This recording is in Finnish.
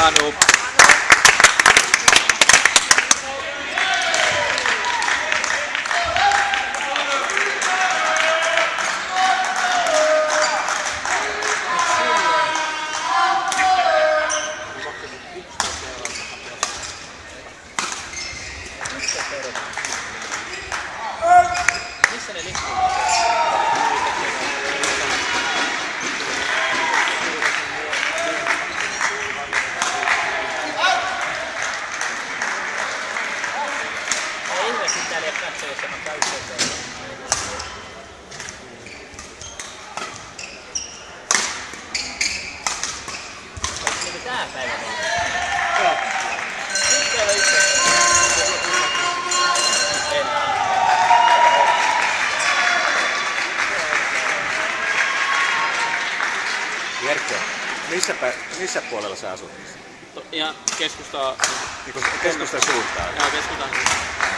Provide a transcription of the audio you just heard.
Manu. Missä ne liikkuu? Ei ihme, että täällä ei ole katsojassa, mä käyn sieltä. Oliko niinku tää päivä vaan? Joo. Nyt täällä on itse. En. Jerkko, missä puolella sä asut? Ja keskustaa. Niin keskustan suuntaan. Joo, keskustaan.